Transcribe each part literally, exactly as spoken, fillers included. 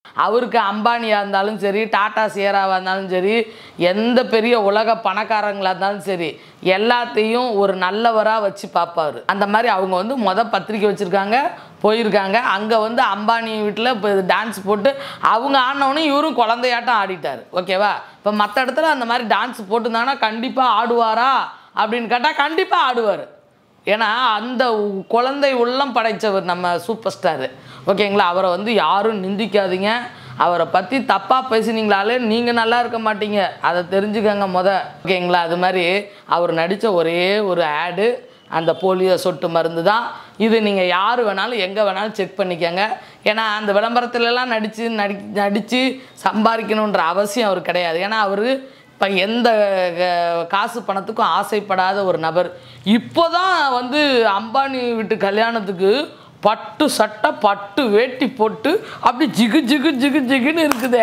அவருக்கு அம்பானியாக இருந்தாலும் சரி, டாடா சியராவாக இருந்தாலும் சரி, எந்த பெரிய உலக பணக்காரங்களாக இருந்தாலும் சரி, எல்லாத்தையும் ஒரு நல்லவராக வச்சு பார்ப்பார். அந்த மாதிரி அவங்க வந்து மொதல் பத்திரிக்கை வச்சுருக்காங்க, போயிருக்காங்க. அங்கே வந்து அம்பானி வீட்டில் இப்போ டான்ஸ் போட்டு அவங்க ஆடினவனே இவரும் குழந்தையாட்டம் ஆடிட்டார். ஓகேவா? இப்போ மற்ற இடத்துல அந்த மாதிரி டான்ஸ் போட்டுருந்தாங்கன்னா கண்டிப்பாக ஆடுவாரா அப்படின்னு கேட்டால் கண்டிப்பாக ஆடுவார். ஏன்னா அந்த குழந்தை உள்ளம் படைத்தவர் நம்ம சூப்பர் ஸ்டாரு. ஓகேங்களா? அவரை வந்து யாரும் நிந்திக்காதீங்க. அவரை பற்றி தப்பாக பேசினீங்களாலே நீங்கள் நல்லா இருக்க மாட்டீங்க, அதை தெரிஞ்சுக்கங்க முத. ஓகேங்களா? அது மாதிரி அவர் நடித்த ஒரே ஒரு ஆடு அந்த போலியோ சொட்டு மருந்து தான். இது நீங்கள் யார் வேணாலும் எங்கே வேணாலும் செக் பண்ணிக்கோங்க. ஏன்னா அந்த விளம்பரத்துலலாம் நடித்து நடி நடித்து சம்பாதிக்கணுன்ற அவசியம் அவர் கிடையாது. ஏன்னா அவர் இப்போ எந்த காசு பணத்துக்கும் ஆசைப்படாத ஒரு நபர். இப்போ தான் வந்து அம்பானி வீட்டு கல்யாணத்துக்கு பட்டு சட்டை பட்டு வேட்டி போட்டு அப்படி ஜிகு ஜிகு ஜிகு ஜிகுன்னு இருக்குதே.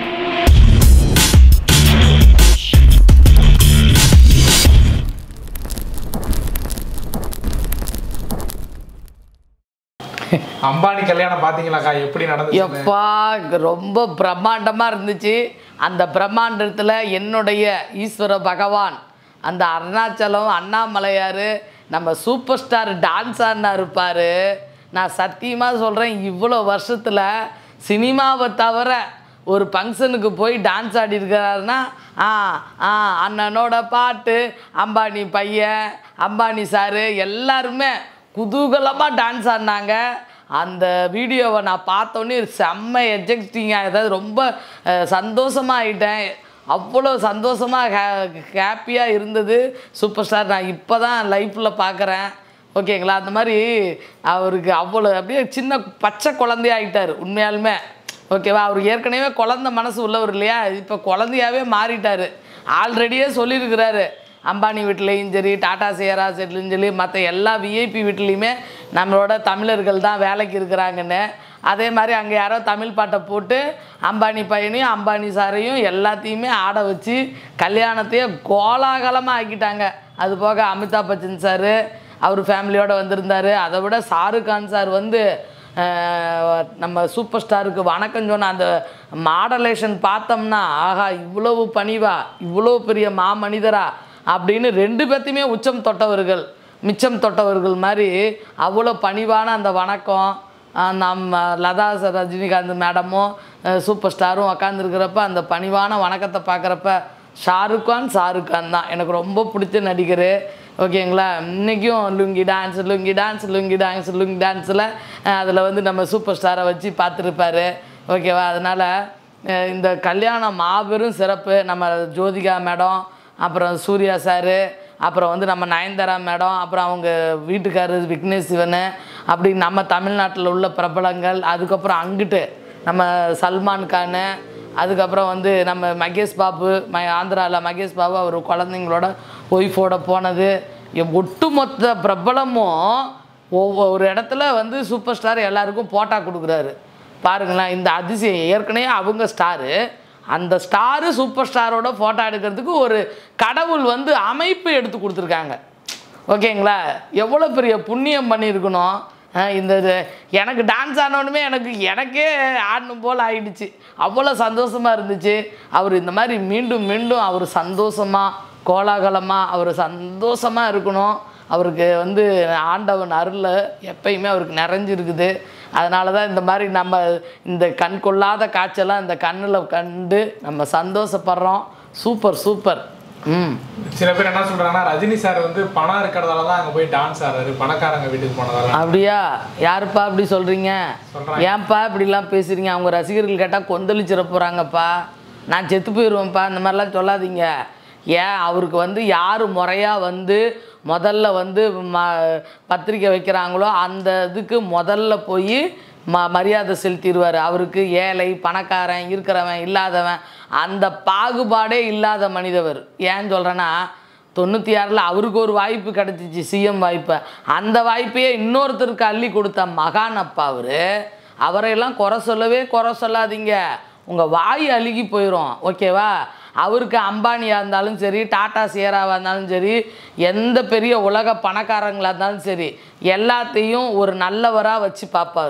அம்பானி கல்யாணம் பார்த்தீங்களாக்கா? எப்படி நடந்துச்சு? எப்பா ரொம்ப பிரம்மாண்டமாக இருந்துச்சு. அந்த பிரம்மாண்டத்தில் என்னுடைய ஈஸ்வர பகவான், அந்த அருணாச்சலம் அண்ணாமலையார், நம்ம சூப்பர் ஸ்டார் டான்ஸ் ஆடினா இருப்பார். நான் சத்தியமாக சொல்கிறேன், இவ்வளோ வருஷத்தில் சினிமாவை தவிர ஒரு ஃபங்க்ஷனுக்கு போய் டான்ஸ் ஆடி இருக்கிறாருன்னா ஆ ஆ அண்ணனோட பாட்டு, அம்பானி பையன், அம்பானி சாரு எல்லாருமே குதூகலமாக டான்ஸ் ஆடினாங்க. அந்த வீடியோவை நான் பார்த்தோன்னே செம்ம எஜெக்டிங்காக, ஏதாவது ரொம்ப சந்தோஷமாக ஆகிட்டேன். அவ்வளோ சந்தோஷமாக ஹே ஹாப்பியாக இருந்தது சூப்பர் ஸ்டார். நான் இப்போ தான் லைஃப்பில் பார்க்குறேன். ஓகேங்களா? அந்த மாதிரி அவருக்கு அவ்வளோ அப்படியே சின்ன பச்சை குழந்தையாகிட்டார் உண்மையாலுமே. ஓகேவா? அவர் ஏற்கனவே குழந்த மனசு உள்ளவர் இல்லையா, இப்போ குழந்தையாகவே மாறிட்டார். ஆல்ரெடியே சொல்லியிருக்கிறாரு, அம்பானி வீட்லேயும் சரி, டாடா சியரா செட்லையும் சரி, மற்ற எல்லா விஐபி வீட்லேயுமே நம்மளோட தமிழர்கள் தான் வேலைக்கு இருக்கிறாங்கன்னு. அதே மாதிரி அங்கே யாரோ தமிழ் பாட்டை போட்டு அம்பானி பையனையும் அம்பானி சாரையும் எல்லாத்தையுமே ஆட வச்சு கல்யாணத்தையே கோலாகலமாக ஆக்கிட்டாங்க. அது போக அமிதாப் பச்சன் சார் அவர் ஃபேமிலியோடு வந்திருந்தார். அதை விட ஷாருக் கான் சார் வந்து நம்ம சூப்பர் ஸ்டாருக்கு வணக்கம் சொன்ன அந்த மாடலேஷன் பார்த்தோம்னா, ஆஹா இவ்வளவு பணிவா, இவ்வளோ பெரிய மாமனிதரா அப்படின்னு ரெண்டு பேர்த்தையுமே உச்சம் தொட்டவர்கள், மிச்சம் தொட்டவர்கள் மாதிரி அவ்வளோ பணிவான அந்த வணக்கம். நம்ம லதா ரஜினிகாந்த் மேடமும் சூப்பர் ஸ்டாரும் உக்காந்துருக்கிறப்ப அந்த பணிவான வணக்கத்தை பார்க்குறப்ப ஷாருக் கான் ஷாருக் கான் தான் எனக்கு ரொம்ப பிடிச்ச நடிகர். ஓகேங்களா? இன்றைக்கும் lungi dance lungi dance lungi dance lungi டான்ஸில் அதில் வந்து நம்ம சூப்பர் ஸ்டாரை வச்சு பார்த்துருப்பார். ஓகேவா? அதனால் இந்த கல்யாணம் மாபெரும் சிறப்பு. நம்ம ஜோதிகா மேடம், அப்புறம் சூர்யா சாரு, அப்புறம் வந்து நம்ம நயன்தாரா மேடம், அப்புறம் அவங்க வீட்டுக்காரர் விக்னேஷ் சிவன், அப்படி நம்ம தமிழ்நாட்டில் உள்ள பிரபலங்கள், அதுக்கப்புறம் அங்கிட்டு நம்ம சல்மான் கான், அதுக்கப்புறம் வந்து நம்ம மகேஷ் பாபு, ம ஆந்திராவில் மகேஷ் பாபு அவர் குழந்தைங்களோட ஒய்ஃபோட போனது, ஒட்டுமொத்த பிரபலமும் ஒவ்வொரு இடத்துல வந்து சூப்பர் ஸ்டார் எல்லாருக்கும் போட்டா கொடுக்குறாரு. பாருங்களேன் இந்த அதிசயம். ஏற்கனவே அவங்க ஸ்டாரு, அந்த ஸ்டாரு சூப்பர் ஸ்டாரோட ஃபோட்டோ எடுக்கிறதுக்கு ஒரு கடவுள் வந்து அமைப்பு எடுத்து கொடுத்துருக்காங்க. ஓகேங்களா? எவ்வளோ பெரிய புண்ணியம் பண்ணியிருக்கணும். இந்த எனக்கு டான்ஸ் ஆனோடனே எனக்கு எனக்கே ஆடணும் போல் ஆகிடுச்சு. அவ்வளோ சந்தோஷமாக இருந்துச்சு. அவர் இந்த மாதிரி மீண்டும் மீண்டும் அவர் சந்தோஷமாக கோலாகலமாக அவர் சந்தோஷமாக இருக்கணும். அவருக்கு வந்து ஆண்டவன் அருள் எப்பயுமே அவருக்கு நிறைஞ்சிருக்குது. அதனால தான் இந்த மாதிரி நம்ம இந்த கண் கொள்ளாத காட்சியெல்லாம் இந்த கண்ணில் கண்டு நம்ம சந்தோஷப்படுறோம். Super super. ம் சில பேர் என்ன சொல்கிறாங்கன்னா, ரஜினி சார் வந்து பணம் இருக்கிறதால தான் அங்கே போய் டான்ஸ் ஆடுறாரு, பணக்காரங்க வீட்டுக்கு போனதால. அப்படியா? யாருப்பா அப்படி சொல்கிறீங்க? ஏன்ப்பா இப்படிலாம் பேசுகிறீங்க? அவங்க ரசிகர்கள் கேட்டால் கொந்தளிச்சிட போகிறாங்கப்பா. நான் செத்து போயிடுவேன்ப்பா. இந்த மாதிரிலாம் சொல்லாதீங்க. ஏன் அவருக்கு வந்து யார் முறையாக வந்து முதல்ல வந்து ம பத்திரிக்கை வைக்கிறாங்களோ அந்த இதுக்கு முதல்ல போய் ம மரியாதை செலுத்திடுவார். அவருக்கு ஏழை பணக்காரன் இருக்கிறவன் இல்லாதவன் அந்த பாகுபாடே இல்லாத மனிதவர். ஏன்னு சொல்கிறேன்னா, தொண்ணூற்றி ஆறில் அவருக்கு ஒரு வாய்ப்பு கிடச்சிச்சு, சிஎம் வாய்ப்பை. அந்த வாய்ப்பையே இன்னொருத்தருக்கு அள்ளி கொடுத்த மகான் அப்பா அவர். அவரையெல்லாம் குறை சொல்லவே குறை சொல்லாதீங்க, உங்கள் வாய் அழுகி போயிடும். ஓகேவா? அவருக்கு அம்பானியாக இருந்தாலும் சரி, டாடா சியராவாக இருந்தாலும் சரி, எந்த பெரிய உலக பணக்காரங்களாக இருந்தாலும் சரி, எல்லாத்தையும் ஒரு நல்லவராக வச்சு பார்ப்பார்.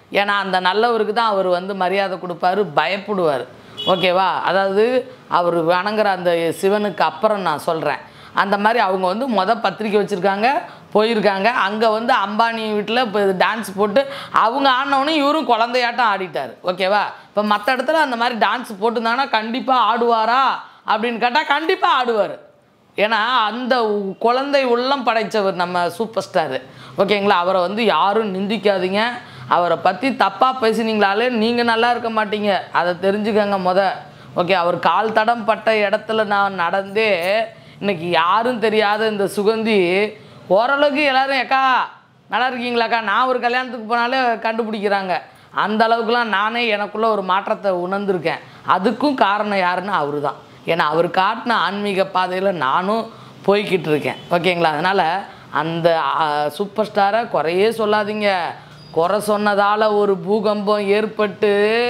ஏன்னா அந்த நல்லவருக்கு தான் அவர் வந்து மரியாதை கொடுப்பாரு, பயப்படுவார். ஓகேவா? அதாவது அவர் வணங்குற அந்த சிவனுக்கு அப்புறம் நான் சொல்கிறேன். அந்த மாதிரி அவங்க வந்து மொதல் பத்திரிக்கை வச்சுருக்காங்க, போயிருக்காங்க. அங்கே வந்து அம்பானி வீட்டில் இப்போ டான்ஸ் போட்டு அவங்க ஆடினோடனே இவரும் குழந்தையாட்டம் ஆடிட்டார். ஓகேவா? இப்போ மற்ற இடத்துல அந்த மாதிரி டான்ஸ் போட்டுருந்தாங்கன்னா கண்டிப்பாக ஆடுவாரா அப்படின்னு கேட்டால் கண்டிப்பாக ஆடுவார். ஏன்னா அந்த குழந்தை உள்ளம் படைத்தவர் நம்ம சூப்பர் ஸ்டாரு. ஓகேங்களா? அவரை வந்து யாரும் நிந்திக்காதீங்க. அவரை பற்றி தப்பாக பேசினீங்களாலே நீங்கள் நல்லா இருக்க மாட்டீங்க, அதை தெரிஞ்சுக்கங்க முத. ஓகே, அவர் கால் தடம் பட்ட இடத்துல நான் நடந்தே இன்றைக்கி யாரும் தெரியாத இந்த சுகந்தி ஓரளவுக்கு எல்லோரும் ஏக்கா நல்லா இருக்கீங்களாக்கா, நான் ஒரு கல்யாணத்துக்கு போனாலே கண்டுபிடிக்கிறாங்க. அந்த அளவுக்குலாம் நானே எனக்குள்ளே ஒரு மாற்றத்தை உணர்ந்திருக்கேன். அதுக்கும் காரணம் யாருன்னா அவர் தான். ஏன்னா அவர் காட்டின ஆன்மீக பாதையில் நானும் போய்கிட்டு இருக்கேன். ஓகேங்களா? அதனால் அந்த சூப்பர் ஸ்டாரை குறையே சொல்லாதீங்க. குறை சொன்னதால் ஒரு பூகம்பம் ஏற்பட்டு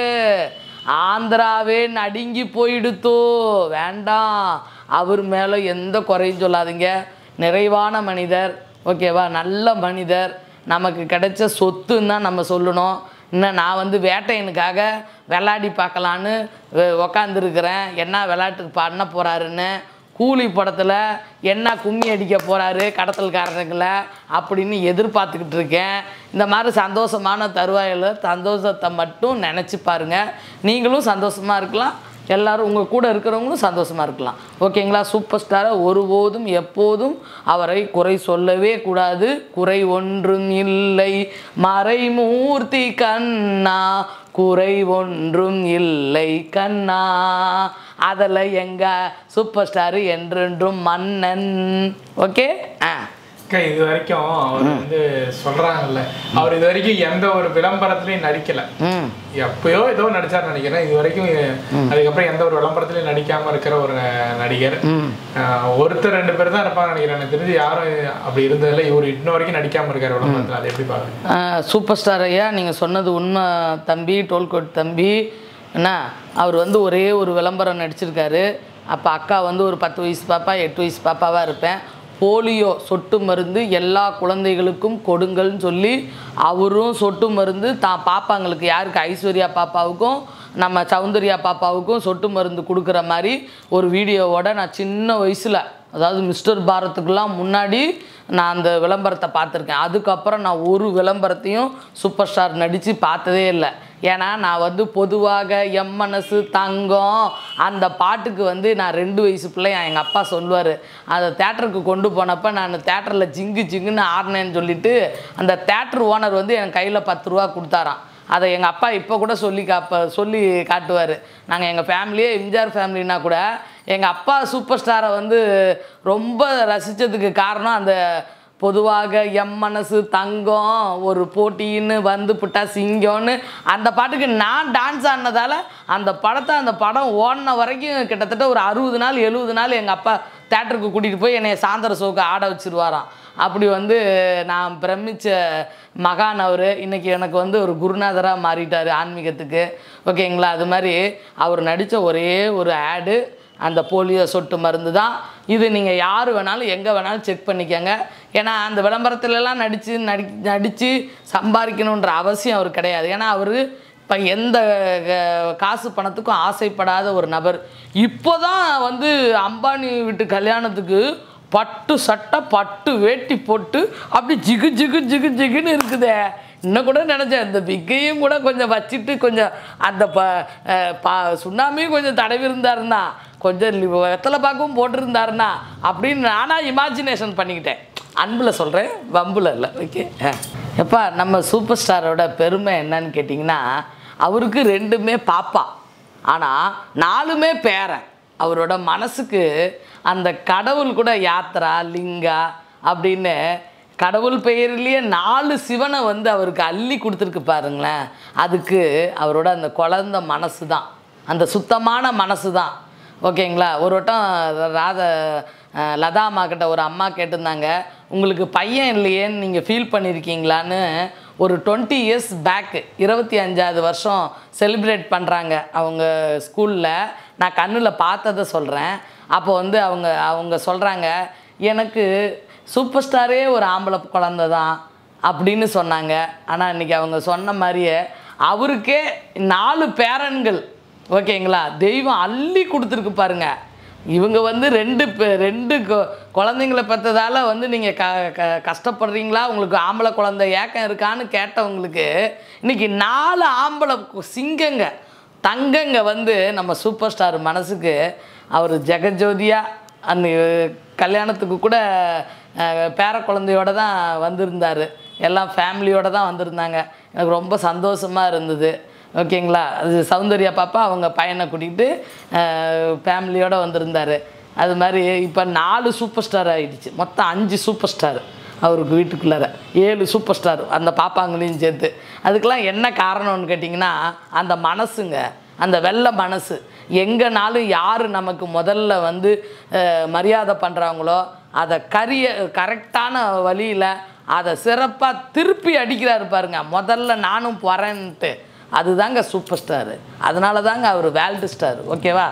ஆந்திராவே நடுங்கி போயிடுத்தோ, வேண்டாம். அவர் மேலே எந்த குறையும் சொல்லாதீங்க. நிறைவான மனிதர். ஓகேவா? நல்ல மனிதர். நமக்கு கிடைச்ச சொத்துன்னு தான் நம்ம சொல்லணும். இன்னும் நான் வந்து வேட்டையனுக்காக விளையாடி பார்க்கலான்னு உக்காந்துருக்கிறேன். என்ன விளையாட்டுக்கு பண்ண போகிறாருன்னு. கூலி படத்தில் என்ன கும்மி அடிக்க போகிறாரு கடத்தல்காரங்களை அப்படின்னு எதிர்பார்த்துக்கிட்டு இருக்கேன். இந்த மாதிரி சந்தோஷமான தருவாயில் சந்தோஷத்தை மட்டும் நினச்சி பாருங்கள். நீங்களும் சந்தோஷமாக இருக்கலாம், எல்லோரும் உங்கள் கூட இருக்கிறவங்களும் சந்தோஷமாக இருக்கலாம். ஓகேங்களா? சூப்பர் ஸ்டாரை ஒருபோதும் எப்போதும் அவரை குறை சொல்லவே கூடாது. குறை ஒன்றும் இல்லை மறைமூர்த்தி கண்ணா, குறை ஒன்றும் இல்லை கண்ணா, அதில் எங்கள் சூப்பர் ஸ்டாரு என்றென்றும் மன்னன். ஓகே. ஆ இது வரைக்கும் அவர் வந்து சொல்றாங்கல்ல, அவர் இது வரைக்கும் எந்த ஒரு விளம்பரத்திலையும் நடிக்கல. எப்பயோ ஏதோ நடிச்சார் நினைக்கிறேன். இது வரைக்கும் அதுக்கப்புறம் எந்த ஒரு விளம்பரத்திலையும் நடிக்காம இருக்கிற ஒரு நடிகர். ஒருத்தர் ரெண்டு பேர் தான் இருப்பாங்க நினைக்கிறேன். எனக்கு தெரிஞ்சு யாரும் அப்படி இருந்ததில்ல. இவர் இன்ன வரைக்கும் நடிக்காம இருக்காரு விளம்பரத்தில். அதை எப்படி பாருங்க? சூப்பர் ஸ்டார் ஐயா, நீங்க சொன்னது உண்மை தம்பி, டோல்கோட் தம்பி. என்ன, அவர் வந்து ஒரே ஒரு விளம்பரம் நடிச்சிருக்காரு. அப்போ அக்கா வந்து ஒரு பத்து வயசு பாப்பா, எட்டு வயசு பாப்பாவாக இருப்பேன். போலியோ சொட்டு மருந்து எல்லா குழந்தைகளுக்கும் கொடுங்கள்னு சொல்லி அவரும் சொட்டு மருந்து தான் பாப்பாங்களுக்கு, யாருக்கு, ஐஸ்வர்யா பாப்பாவுக்கும் நம்ம சௌந்தர்யா பாப்பாவுக்கும் சொட்டு மருந்து கொடுக்குற மாதிரி ஒரு வீடியோவோட நான் சின்ன வயசில், அதாவது மிஸ்டர் பாரத்துக்கெலாம் முன்னாடி நான் அந்த விளம்பரத்தை பார்த்துருக்கேன். அதுக்கப்புறம் நான் ஒரு விளம்பரத்தையும் சூப்பர் ஸ்டார் நடித்து பார்த்ததே இல்லை. ஏன்னா நான் வந்து பொதுவாக எம் மனசு தங்கம் அந்த பாட்டுக்கு வந்து நான் ரெண்டு வயசு பிள்ளையா எங்கள் அப்பா சொல்லுவார். அதை தேட்டருக்கு கொண்டு போனப்போ நான் தேட்டரில் ஜிங்கு ஜிங்குன்னு ஆடினேன்னு சொல்லிவிட்டு அந்த தேட்டர் ஓனர் வந்து என் கையில் பத்து ரூபா கொடுத்தாராம். அதை எங்கள் அப்பா இப்போ கூட சொல்லி காப்ப சொல்லி காட்டுவார். நாங்கள் எங்கள் ஃபேமிலியே எம்ஜிஆர் ஃபேமிலின்னா கூட எங்கள் அப்பா சூப்பர் ஸ்டாரை வந்து ரொம்ப ரசித்ததுக்கு காரணம் அந்த பொதுவாக எம் மனசு தங்கம் ஒரு போட்டின்னு வந்து புட்டா சிங்கம்னு அந்த பாட்டுக்கு நான் டான்ஸ் ஆடினதால் அந்த படத்தை அந்த படம் ஓடின வரைக்கும் கிட்டத்தட்ட ஒரு அறுபது நாள் எழுபது நாள் எங்கள் அப்பா தேட்டருக்கு கூட்டிகிட்டு போய் என்னை சாயந்தர ஷோக்கு ஆட வச்சுருவாராம். அப்படி வந்து நான் பிரமிச்ச மகான் அவர். இன்றைக்கி எனக்கு வந்து ஒரு குருநாதராக மாறிட்டார் ஆன்மீகத்துக்கு. ஓகேங்களா? அது மாதிரி அவர் நடித்த ஒரே ஒரு ஆடு அந்த போலியோ சொட்டு மருந்து தான். இது நீங்கள் யார் வேணாலும் எங்கே வேணாலும் செக் பண்ணிக்கோங்க. ஏன்னா அந்த விளம்பரத்துலலாம் நடித்து நடி நடித்து சம்பாதிக்கணுன்ற அவசியம் அவர் கிடையாது. ஏன்னா அவர் இப்போ எந்த காசு பணத்துக்கும் ஆசைப்படாத ஒரு நபர். இப்போ தான் வந்து அம்பானி வீட்டு கல்யாணத்துக்கு பட்டு சட்டை பட்டு வேட்டி போட்டு அப்படி ஜிகு ஜிகு ஜிகு ஜிகுன்னு இருக்குதே. இன்னும் கூட நினச்சேன் இந்த பிக்கையும் கூட கொஞ்சம் வச்சுட்டு கொஞ்சம் அந்த ப பா சுண்ணாமையும் கொஞ்சம் தடவி இருந்தாருன்னா, கொஞ்சம் வெத்தலை பாக்கும் போட்டிருந்தாருன்னா அப்படின்னு நானாக இமேஜினேஷன் பண்ணிக்கிட்டேன். அன்பில் சொல்கிறேன், வம்பில் இல்லை. ஓகே. எப்பா நம்ம சூப்பர் ஸ்டாரோட பெருமை என்னன்னு கேட்டிங்கன்னா, அவருக்கு ரெண்டுமே பாப்பா, ஆனால் நாலுமே பேரன். அவரோட மனசுக்கு அந்த கடவுள் கூட யாத்ரா லிங்கா அப்படின்னு கடவுள் பெயர்லேயே நாலு சிவனை வந்து அவருக்கு அள்ளி கொடுத்துருக்கு பாருங்களேன். அதுக்கு அவரோட அந்த குழந்த மனசு தான், அந்த சுத்தமான மனசு தான். ஓகேங்களா? ஒரு வட்டம் ராத லதா அம்மா கிட்ட ஒரு அம்மா கேட்டிருந்தாங்க, உங்களுக்கு பையன் இல்லையேன்னு நீங்கள் ஃபீல் பண்ணியிருக்கீங்களான்னு. ஒரு டுவெண்ட்டி இயர்ஸ் பேக்கு இருபத்தி அஞ்சாவது வருஷம் செலிப்ரேட் பண்ணுறாங்க அவங்க ஸ்கூலில். நான் கண்ணில் பார்த்ததை சொல்கிறேன். அப்போ வந்து அவங்க அவங்க சொல்கிறாங்க, எனக்கு சூப்பர் ஸ்டாரே ஒரு ஆம்பளை குழந்த தான், அப்படின்னு சொன்னாங்க. ஆனால் இன்றைக்கி அவங்க சொன்ன மாதிரியே அவருக்கே நாலு பேரன்கள், ஓகேங்களா, தெய்வம் அள்ளி கொடுத்துருக்கு பாருங்க. இவங்க வந்து ரெண்டு ரெண்டு குழந்தைங்கள பெற்றதால் வந்து நீங்கள் க க கஷ்டப்படுறீங்களா, உங்களுக்கு ஆம்பளை குழந்தை ஏக்கம் இருக்கான்னு கேட்டவங்களுக்கு இன்றைக்கி நாலு ஆம்பளை சிங்கங்க தங்கங்க வந்து நம்ம சூப்பர் ஸ்டார் மனசுக்கு அவர் ஜெகஜோதியாக அந்த கல்யாணத்துக்கு கூட பேர குழந்தையோடு தான் வந்திருந்தார். எல்லாம் ஃபேமிலியோடு தான் வந்திருந்தாங்க. எனக்கு ரொம்ப சந்தோஷமாக இருந்தது. ஓகேங்களா, அது சௌந்தர்யா பாப்பா அவங்க பையனை கூட்டிகிட்டு ஃபேமிலியோடு வந்திருந்தார். அது மாதிரி இப்போ நாலு சூப்பர் ஸ்டார் ஆகிடுச்சு. மொத்தம் அஞ்சு சூப்பர் ஸ்டார் அவருக்கு வீட்டுக்குள்ளார, ஏழு சூப்பர் ஸ்டார் அந்த பாப்பாங்களையும் சேர்த்து. அதுக்கெல்லாம் என்ன காரணம்னு கேட்டிங்கன்னா அந்த மனசுங்க, அந்த வெள்ளை மனசு. எங்கேனாலும் யார் நமக்கு முதல்ல வந்து மரியாதை பண்ணுறாங்களோ அதை கரிய கரெக்டான வழியில் அதை சிறப்பாக திருப்பி அடிக்கிறாரு பாருங்க, முதல்ல நானும் போகிறேன்ட்டு. அதுதாங்க சூப்பர் ஸ்டாரு. அதனால தாங்க அவர் வேர்ல்டு ஸ்டார். ஓகேவா?